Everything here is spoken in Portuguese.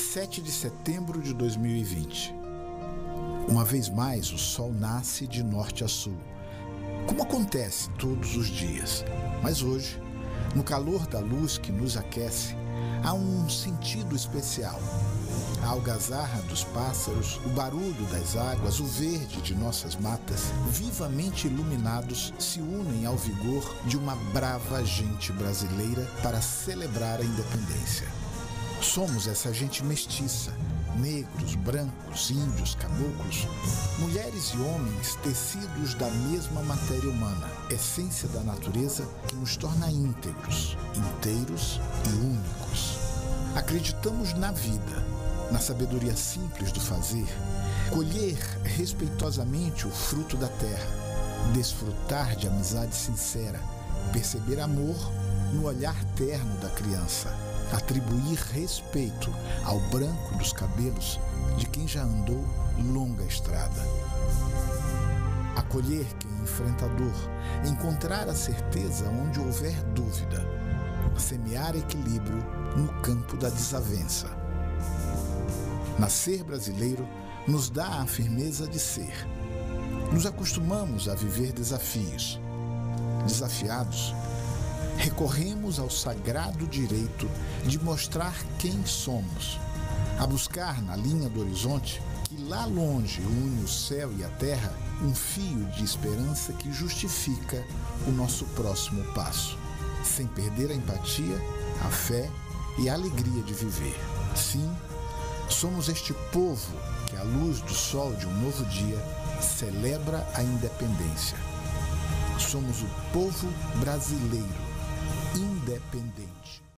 7 de setembro de 2020. Uma vez mais, o sol nasce de norte a sul, como acontece todos os dias. Mas hoje, no calor da luz que nos aquece, há um sentido especial. A algazarra dos pássaros, o barulho das águas, o verde de nossas matas, vivamente iluminados, se unem ao vigor de uma brava gente brasileira para celebrar a independência. Somos essa gente mestiça, negros, brancos, índios, caboclos, mulheres e homens tecidos da mesma matéria humana, essência da natureza que nos torna íntegros, inteiros e únicos. Acreditamos na vida, na sabedoria simples do fazer, colher respeitosamente o fruto da terra, desfrutar de amizade sincera, perceber amor no olhar terno da criança, atribuir respeito ao branco dos cabelos de quem já andou longa estrada. Acolher quem enfrenta a dor, encontrar a certeza onde houver dúvida, semear equilíbrio no campo da desavença. Nascer brasileiro nos dá a firmeza de ser. Nos acostumamos a viver desafios. Desafiados, recorremos ao sagrado direito de mostrar quem somos, a buscar na linha do horizonte, que lá longe une o céu e a terra, um fio de esperança que justifica o nosso próximo passo, sem perder a empatia, a fé e a alegria de viver. Sim, somos este povo que, à luz do sol de um novo dia, celebra a independência. Somos o povo brasileiro independente.